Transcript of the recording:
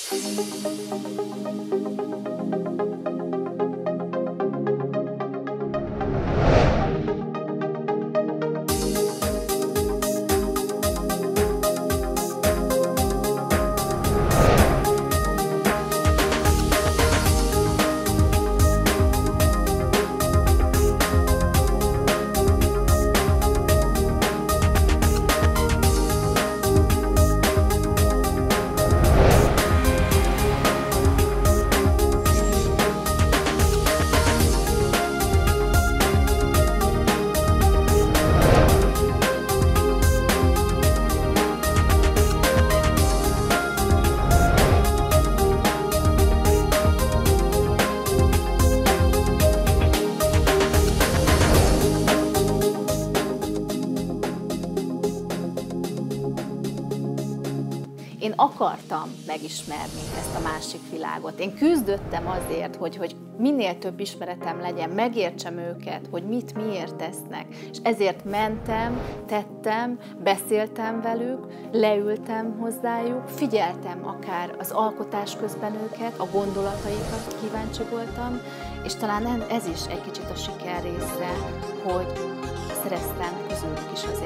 Én akartam megismerni ezt a másik világot. Én küzdöttem azért, hogy minél több ismeretem legyen, megértsem őket, hogy mit miért tesznek. És ezért mentem, tettem, beszéltem velük, leültem hozzájuk, figyeltem akár az alkotás közben őket, a gondolataikat kíváncsi voltam, és talán ez is egy kicsit a siker része, hogy szereztem közülük is az